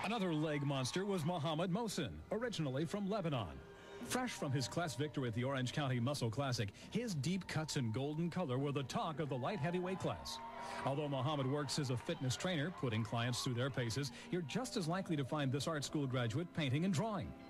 Another leg monster was Mohamed Mohsen, originally from Lebanon. Fresh from his class victory at the Orange County Muscle Classic, his deep cuts and golden color were the talk of the light heavyweight class. Although Mohamed works as a fitness trainer, putting clients through their paces, you're just as likely to find this art school graduate painting and drawing.